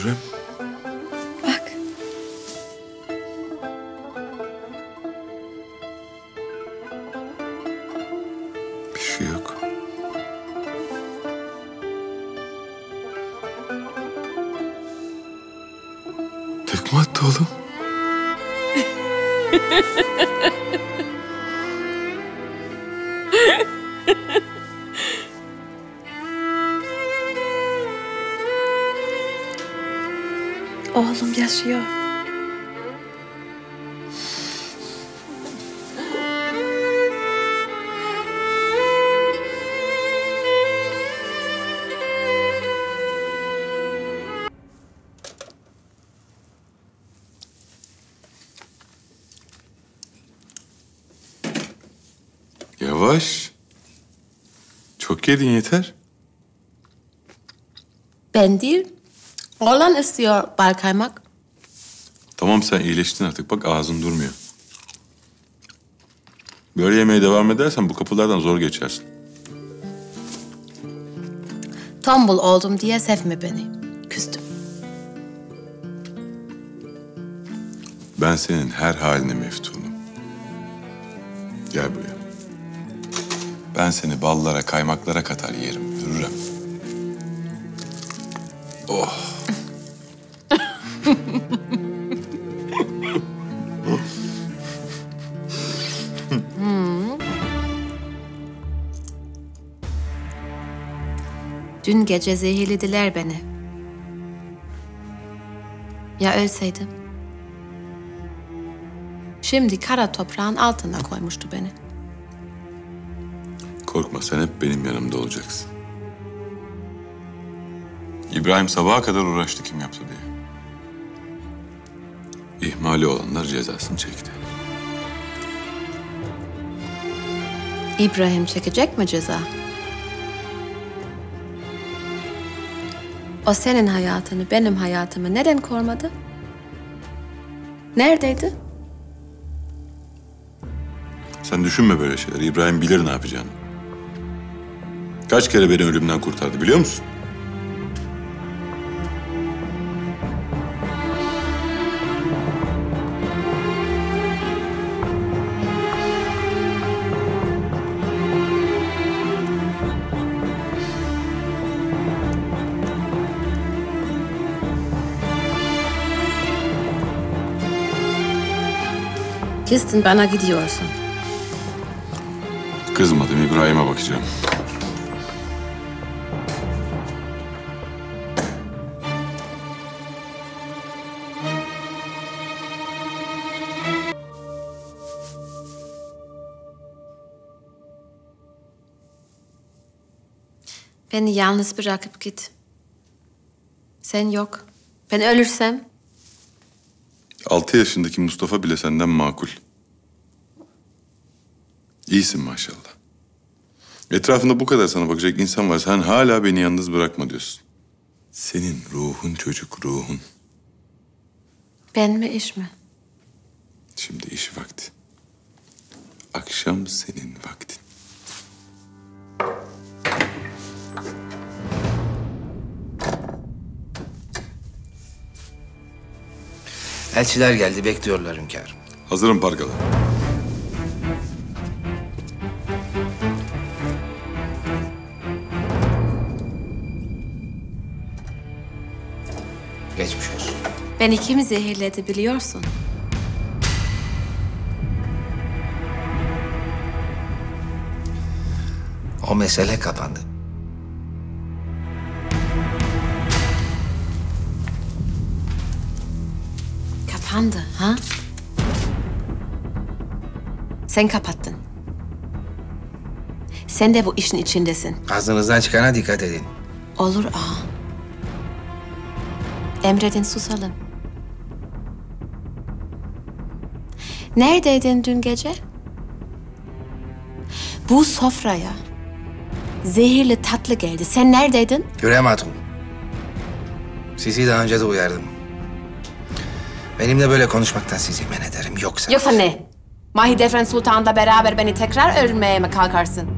Hürrem. Bak. Bir şey yok. Tekme attı oğlum. Oğlum yaşıyor. Yavaş. Çok yedin yeter. Ben değil. Oğlan istiyor bal kaymak. Tamam sen iyileştin artık. Bak ağzın durmuyor. Böyle yemeye devam edersen bu kapılardan zor geçersin. Tombul oldum diye sevme beni. Küstüm. Ben senin her haline meftunum. Gel buraya. Ben seni ballara, kaymaklara katar yerim Hürrem. Oh. Dün gece zehirlediler beni. Ya ölseydim? Şimdi kara toprağın altına koymuştu beni. Korkma sen hep benim yanımda olacaksın. İbrahim sabaha kadar uğraştı kim yaptı diye. İhmali olanlar cezasını çekti. İbrahim çekecek mi ceza? O senin hayatını, benim hayatımı neden korumadı? Neredeydi? Sen düşünme böyle şeyler. İbrahim bilir ne yapacağını. Kaç kere beni ölümden kurtardı biliyor musun? Kesin bana gidiyorsun. Kızmadım, İbrahim'e bakacağım. Beni yalnız bırakıp git. Sen yok. Ben ölürsem 6 yaşındaki Mustafa bile senden makul. İyisin maşallah. Etrafında bu kadar sana bakacak insan var. Sen hala beni yalnız bırakma diyorsun. Senin ruhun çocuk, ruhun. ben mi iş mi? Şimdi iş vakti. Akşam senin vaktin. Elçiler geldi, bekliyorlar hünkârım. Hazırım Pargalı. Geçmiş olsun. Beni kim zehirledi biliyorsun? O mesele kapandı. Kapandı, ha? Sen kapattın. Sen de bu işin içindesin. Ağzınızdan çıkana dikkat edin. Olur ağa. Emredin susalım. Neredeydin dün gece? Bu sofraya zehirli tatlı geldi. Sen neredeydin? Hürrem Hatun. Sizi daha önce de uyardım. Benimle böyle konuşmaktan sizi men ederim. Yoksa... Yoksa ne? Mahidevran Sultan'la beraber beni tekrar öldürmeye mi kalkarsın?